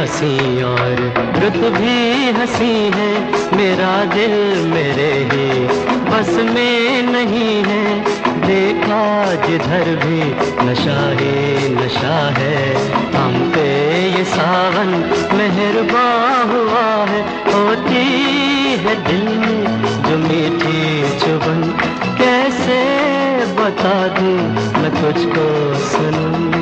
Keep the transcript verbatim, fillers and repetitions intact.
हंसी और रुत भी हंसी है। मेरा दिल मेरे ही बस में नहीं है। देखा जिधर भी नशा ही नशा है। हम पे ये सावन मेहरबान हुआ है। होती है दिल में जो मीठी चुभन, कैसे बता दूं मैं तुझको सनम।